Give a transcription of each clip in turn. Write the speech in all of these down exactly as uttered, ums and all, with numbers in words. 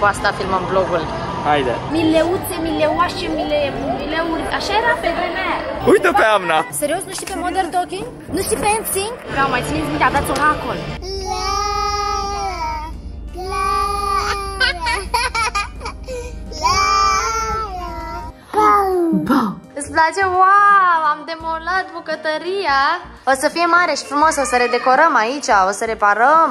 Cu asta filmăm vlogul. Haide. Mileuțe, mileuașe, mile, mileuri. Așa era pe vremea aia. Uite pe Amna. Serios, nu știi pe Modern Talking? Nu știi pe N Sync? Vreau, mai țineți minte, aveați oracol. Îți place? Wow! Am demolat bucătăria. O să fie mare și frumos, o să redecorăm aici, o să reparăm.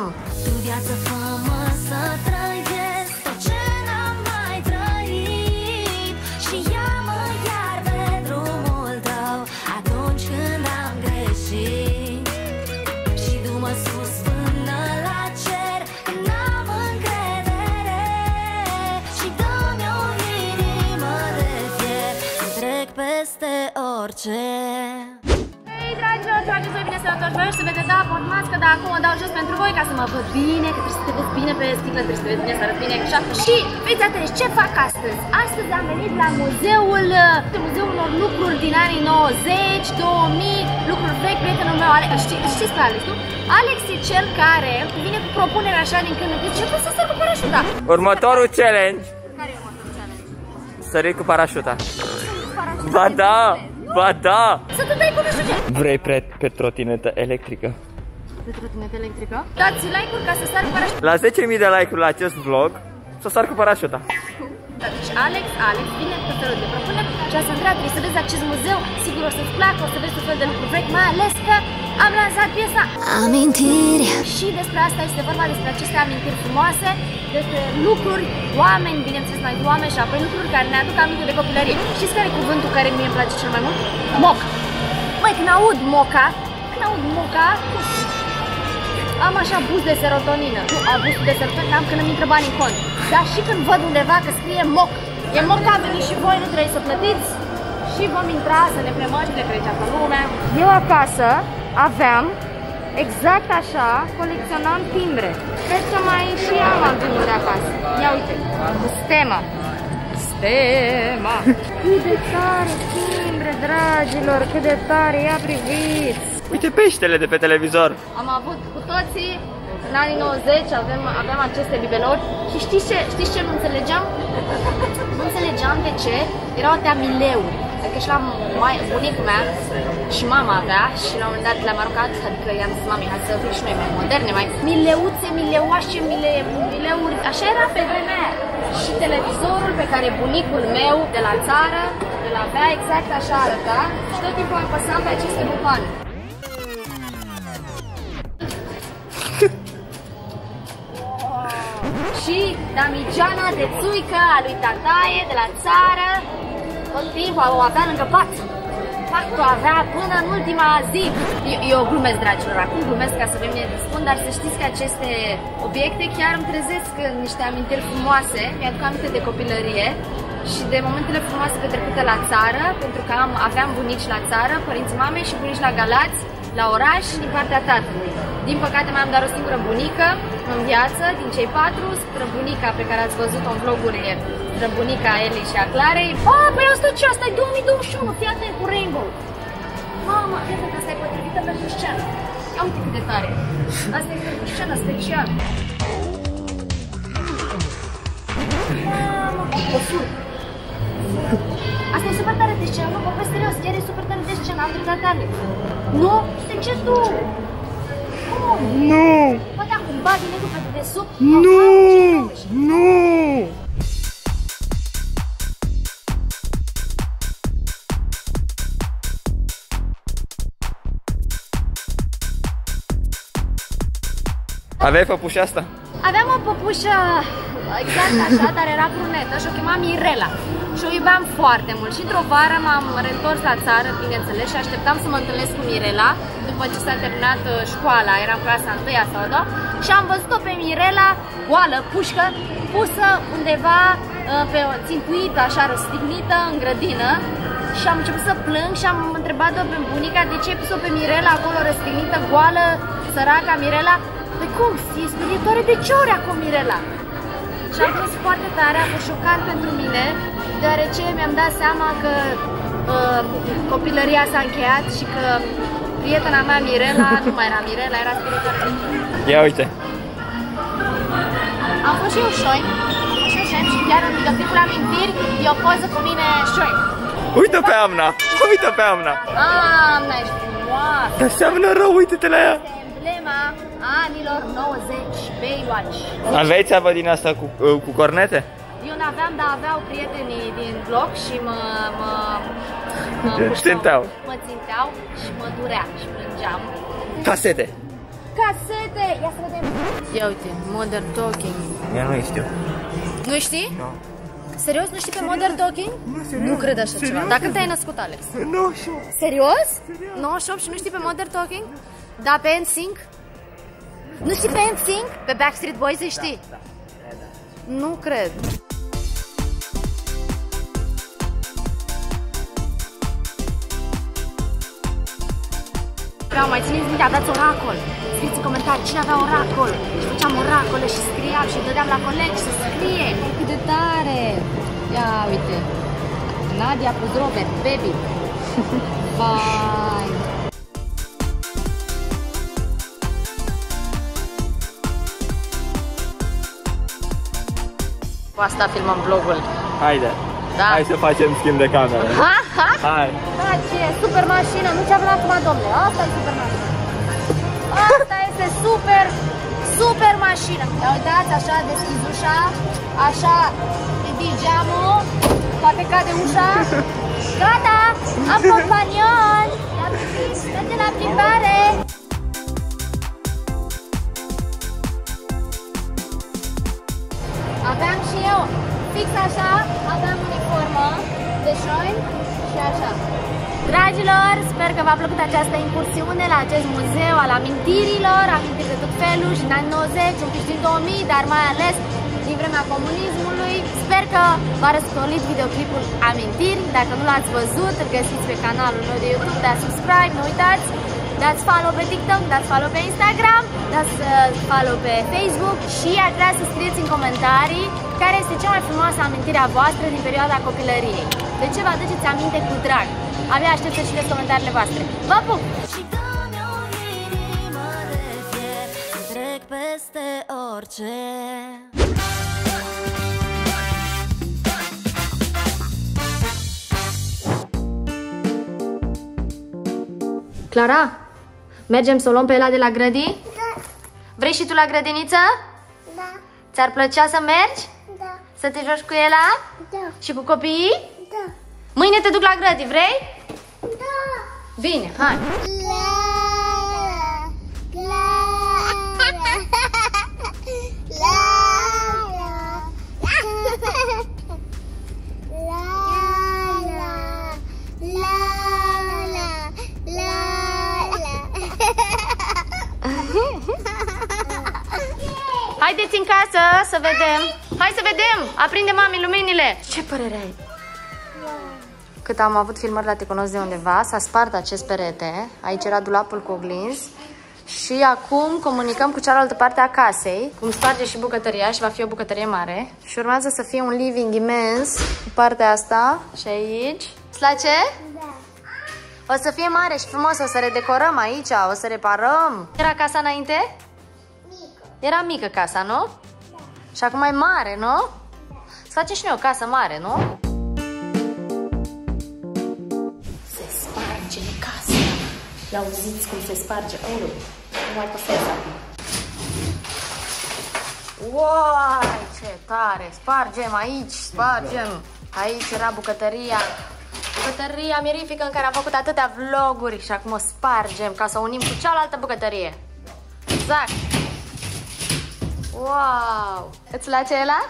Hei, dragilor, faceți voi bine să vă întorci, să vedeți, da, port mască, dar acum o dau jos pentru voi ca să mă văd bine, că trebuie să te vezi bine pe sticlă, trebuie să te vezi bine, să arăți bine, așa. Și fiți atenți, ce fac astăzi? Astăzi am venit la muzeul, muzeul unor lucruri din anii nouăzeci, două mii, lucruri vechi, prietenul meu, Alex, știi, știți pe Alex, nu? Alex e cel care vine cu propunerea așa din când în când, ce vreau să sar cu parașuta? Următorul challenge. Care e următorul challenge? Sări cu parașuta. Ba da! Ba da! Să te dai cu nu știu ce! Vrei pe, pe trotinetă electrică? Pe trotinetă electrică? Dați like-uri ca să sar cu parașuta. La zece mii de like-uri la acest vlog, să sar cu parașuta. Deci Alex, Alex vine cu felul de propuneri și a să întreabă, trebuie să vezi acest muzeu, sigur o să-ți placă, o să vezi un fel de lucruri vechi, mai ales că am lansat piesa Amintiri. Și despre asta este vorba, despre aceste amintiri frumoase, despre lucruri, oameni, bineînțeles mai oameni și apoi lucruri care ne aduc aminte de copilărie. Știți care e cuvântul care mie îmi place cel mai mult? Moc! Măi, când aud moca, când aud moca, am așa buz de serotonină. Nu, a buzul de serotonină am când îmi intră bani în cont. Dar și când văd undeva că scrie moc, e moc, a venit și voi, nu trebuie să plătiți și vom intra să ne plemăm și ne trece pe lumea. Eu acasă aveam exact așa, colecționam timbre. Cred că mai și am albumul de acasă. Ia uite, cu Stema. Stema. Cât de tare timbre, dragilor, cât de tare, ia priviți. Uite peștele de pe televizor. Am avut cu toții, în anii nouăzeci, avem, aveam aceste bibelori și știți ce, știți ce nu înțelegeam? Nu înțelegeam de ce erau atâtea mileuri. Adică și la mai, bunicul mea și mama avea și la un moment dat le-am aruncat, adică i-am zis mami, hai să fim și noi mai moderne, mai mileuțe, mileuașe, mile, mileuri, așa era pe vremea aia. Și televizorul pe care bunicul meu de la țară îl avea exact așa arăta și tot timpul apăsam pe aceste butoane. Și damigeana de țuică a lui tataie de la țară, tot timpul o avea lângă pat. Patul avea până în ultima zi. Eu, eu glumesc, dragilor, acum glumesc ca să vă bine spun, dar să știți că aceste obiecte chiar îmi trezesc niște amintiri frumoase, mi-aduc aminte de copilărie și de momentele frumoase petrecute la țară, pentru că am, aveam bunici la țară, părinții mamei și bunici la Galați, la oraș din partea tatălui. Din păcate mai am doar o singură bunică în viață, din cei patru, străbunica pe care ați văzut-o în vlogurile, străbunica Eli și a Clarei. Ah, păi asta ce? Asta e două mii douăzeci și unu, fii atent cu Rainbow. Mamă, cred că asta e potrivită pentru scenă. Ia uite cât de tare. Asta e pentru scenă special. Mamă, o sur. Asta e super tare de scenă, nu, vorbesc serios, chiar e super tare de scenă, am dreptate Alex. Nu? De ce tu? Cum? Nu! Poate acum bagi negru pe dedesubt? Nu! Nu! Aveai păpușa asta? Aveam o păpușă exact așa, dar era brunetă și o chema Mirela. Și o iubeam foarte mult. Și într-o vară m-am reîntors la țară, bineînțeles, și așteptam să mă întâlnesc cu Mirela după ce s-a terminat școala, eram clasa întâia sau a doua, și am văzut-o pe Mirela, goală, pușcă, pusă undeva pe o țintuită, așa răstignită, în grădină. Și am început să plâng și am întrebat-o pe bunica de ce ai pus-o pe Mirela acolo răstignită, goală, săraca Mirela. Păi cum, e sperietoare, de ce ori acum Mirela? Și am fost foarte tare, a fost șocant pentru mine, deoarece mi-am dat seama că uh, copilăria s-a încheiat și că prietena mea Mirela nu mai era Mirela, era sperietoare. Ia uite! Am fost și eu șoi, am fost și eu Șem și chiar în videoclipul Amintiri e o poză cu mine șoi. Uite pe Amna! Uite pe Amna! Amna, ești frumoasă! Dar seamănă rău, uite-te la ea! Este emblema anilor nouăzeci, Baywatch. Aveai țeavă din asta cu, cu cornete? Eu n-aveam, dar aveau prietenii din bloc și mă, mă, mă, mă ținteau. Mă ținteau și mă durea și plângeam. Casete! Casete! Ia să vedem! Ia uite, Modern Talking. Eu nu știu. Nu știi? Nu. Serios? Nu știi pe Modern Talking? Nu, serios. Nu cred așa serios? ceva. Dar când te-ai născut, Alex? nouăzeci și opt. Serios? nouăzeci și opt și nu știi pe Modern Talking? Da, pe N Sync? Nu știi pe N Sync? Pe Backstreet Boys îi știi? Da, da, da. Nu cred. Vreau, mai țineți minte, aveați oracol. Scrieți în comentarii cine avea oracol. Și făceam oracole și scriam și dădeam la colegi să scrie. Cât de tare! Ia uite. Nadia plus Robert, baby. Vai! Cu asta filmăm vlogul. Haide. Da. Hai să facem schimb de cameră. Ha, ha? Hai. Da, ce super mașină, nu ce avem acum, domnule. Asta e super mașină. Asta este super, super mașină. Ia uitați, așa deschizi ușa, așa ridici geamul, poate cade ușa. Gata, am companion. Ia priviți, merge la plimbare. Aveam și eu, fix așa, aveam uniformă de șoim și așa. Dragilor, sper că v-a plăcut această incursiune la acest muzeu al amintirilor, amintiri de tot felul și în anii nouăzeci, un pic din două mii, dar mai ales din vremea comunismului. Sper că v-a răscolit videoclipul Amintiri. Dacă nu l-ați văzut, îl găsiți pe canalul meu de YouTube, dați subscribe, nu uitați. Dați follow pe TikTok, dați follow pe Instagram, dați follow pe Facebook și ar trebui să scrieți în comentarii care este cea mai frumoasă amintire a voastră din perioada copilăriei. De ce vă aduceți aminte cu drag? Abia aștept să citesc comentariile voastre. Vă pup! Și dă-mi o inimă de fier, să trec peste orice. Clara? Mergem să o luăm pe ela de la grădini? Da. Vrei și tu la grădiniță? Da. Ți-ar plăcea să mergi? Da. Să te joci cu ela? Da. Și cu copiii? Da. Mâine te duc la grădini, vrei? Da. Bine, hai. Haideți în casă să vedem. Hai să vedem. Aprinde mami luminile. Ce părere ai? Cât am avut filmări la Te Cunosc de Undeva, s-a spart acest perete. Aici era dulapul cu oglinzi. Și acum comunicăm cu cealaltă parte a casei. Cum sparge și bucătăria și va fi o bucătărie mare. Și urmează să fie un living imens cu partea asta și aici. Îți place? Da. O să fie mare și frumos, o să redecorăm aici, o să reparăm. Era casa înainte? Mică. Era mică casa, nu? Da. Și acum e mare, nu? Da. Să facem și noi o casă mare, nu? Se sparge casa. I-auziți cum se sparge? Oh, nu mai păsesc acum. Uai, ce tare! Spargem aici, spargem. Aici era bucătăria. Bucătăria mirifică în care am făcut atâtea vloguri și acum o spargem ca să o unim cu cealaltă bucătărie. Exact. Wow! Îți place ăla?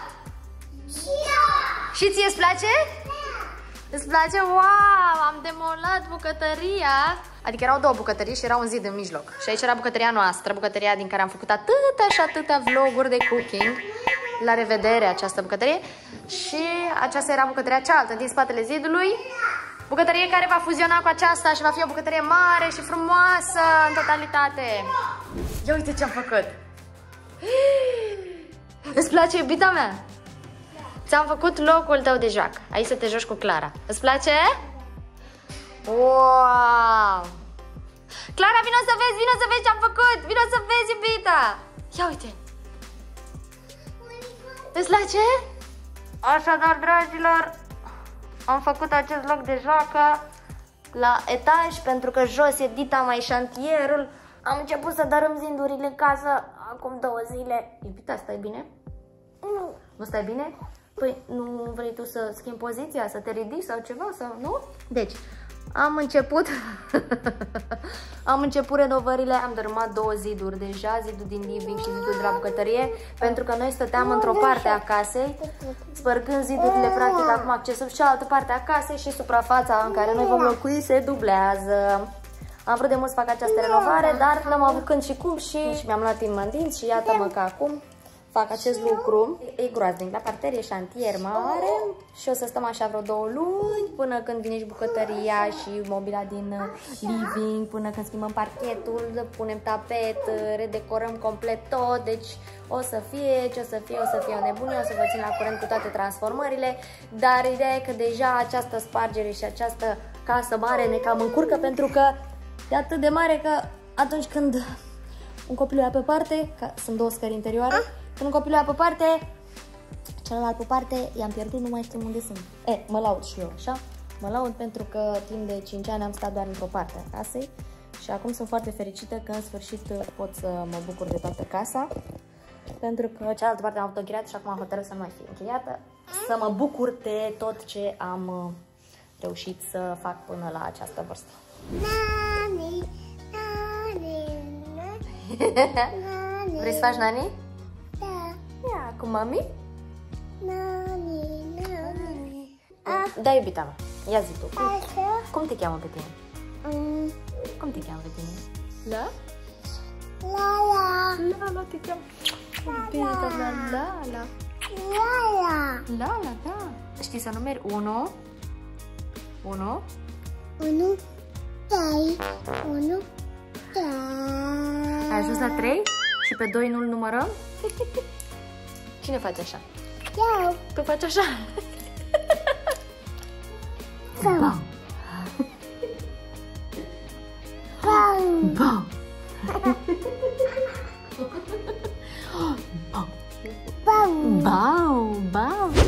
Și ție îți place? Îți place? Wow! Am demolat bucătăria. Adică erau două bucătării și era un zid în mijloc. Și aici era bucătăria noastră, bucătăria din care am făcut atâtea și atâtea vloguri de cooking. La revedere această bucătărie. Și aceasta era bucătăria cealaltă, din spatele zidului. Bucătărie care va fuziona cu aceasta și va fi o bucătărie mare și frumoasă în totalitate. Ia uite ce am făcut. Îți place, iubita mea? Ți-am făcut locul tău de joacă. Aici să te joci cu Clara. Îți place? Wow! Clara, vino să vezi, vino să vezi ce am făcut. Vino să vezi, iubita. Ia uite. Îți place? Așadar, dragilor, am făcut acest loc de joacă la etaj, pentru că jos e dita mai șantierul. Am început să dărâm zindurile în casă acum două zile. Iubita, stai bine? Nu. Nu stai bine? Păi, nu vrei tu să schimbi poziția, să te ridici sau ceva, sau nu? Deci, am început am început renovările, am dărâmat două ziduri deja, zidul din living și zidul de la bucătărie, pentru că noi stăteam într-o parte a casei, spărgând zidurile, practic acum accesul și cealaltă parte a casei și suprafața în care noi vom locui se dublează. Am vrut de mult să fac această renovare, dar n-am avut când și cum și, și mi-am luat timp în dinți și iată-mă că acum fac acest lucru. E groaznic, la parter e șantier mare și o să stăm așa vreo două luni până când vine și bucătăria și mobila din living, până când schimbăm parchetul, punem tapet, redecorăm complet tot, deci o să fie ce o să fie, o să fie o nebunie, o să vă țin la curent cu toate transformările, dar ideea e că deja această spargere și această casă mare ne cam încurcă, pentru că e atât de mare că atunci când un copil o ia pe parte, că sunt două scări interioare, când un copil o ia pe parte, celălalt pe parte, i-am pierdut, nu mai știu unde sunt. E, mă laud și eu, așa? Mă laud pentru că timp de cinci ani am stat doar într-o parte a casei și acum sunt foarte fericită că în sfârșit pot să mă bucur de toată casa, pentru că cealaltă parte am avut-o închiriată și acum am hotărât să nu mai fie închiriată, să mă bucur de tot ce am reușit să fac până la această vârstă. Nani, nani, nani. Vrei să faci nani? Da. Ia, cu mami? Nani, nani. Da, iubita mea, ia zi tu. Așa. Cum te cheamă pe tine? Mm. Cum te cheamă pe tine? La? Lala. Lala te cheamă. Iubita mea, Lala. Lala. Lala, da. Știi să numeri? Unu. Unu. Unu, trei. Unu, trei. Ai ajuns la trei? Și pe doi nu-l numărăm? Cine face așa? Eu. Tu faci așa? Bam. Bam. Bam. Bam. Bam. Bam.